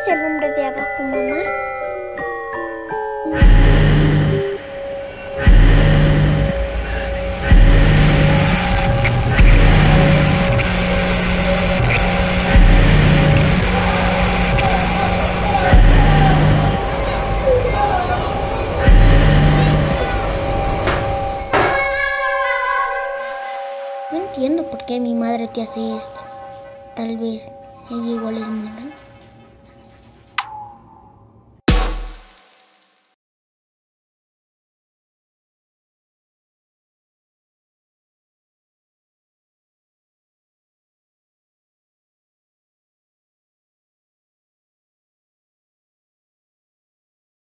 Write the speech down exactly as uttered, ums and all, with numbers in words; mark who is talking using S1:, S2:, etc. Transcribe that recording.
S1: el nombre de abajo, mamá? No entiendo por qué mi madre te hace esto. Tal vez ella igual es mala.